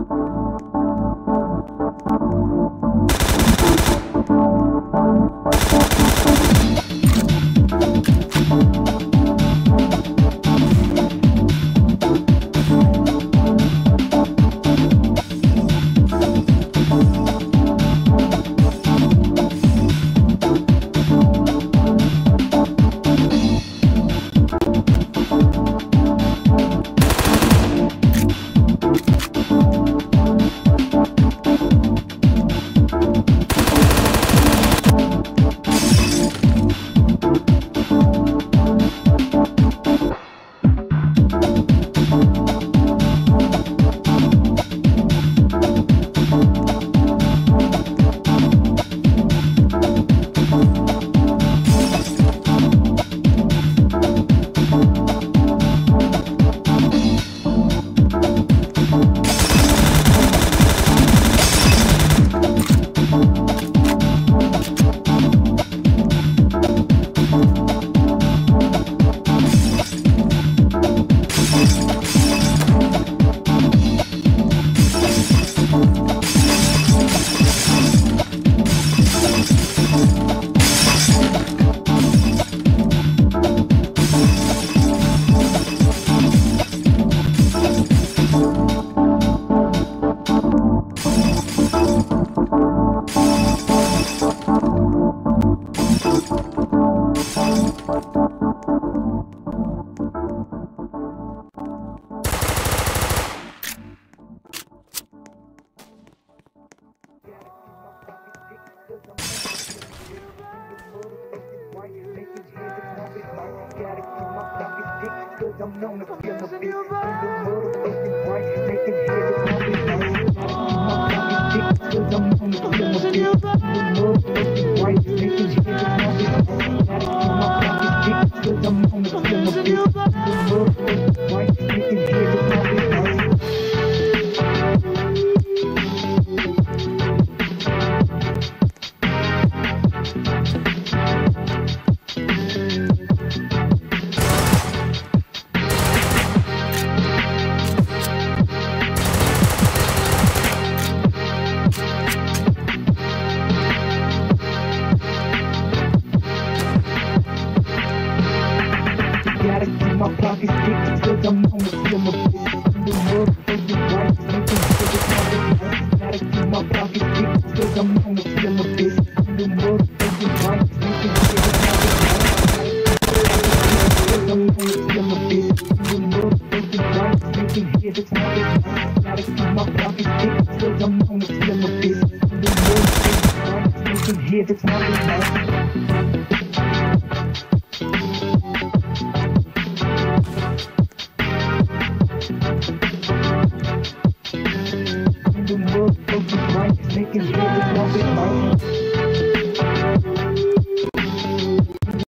I'm known to feel the beat. In the motherfucking right, making heads on me. My pocket dick, cause I'm known to feel the beat. In the motherfucking right, making heads on me. Gotta keep my pocket dick, cause I'm known to feel the beat. In the motherfucking right, making heads on me. Gotta keep my pockets big, cause I'm known to feel the beat. In the motherfucking right, making heads on me. Gotta keep my pockets big, cause I'm known to feel the beat. In the motherfucking right, making heads on me. Cause I'm known to feel the beat. In the motherfucking right, making heads on me. Gotta keep my pockets big, cause I'm known to feel the beat. In the motherfucking right, making heads on me. The motherfucking right, making heads on me.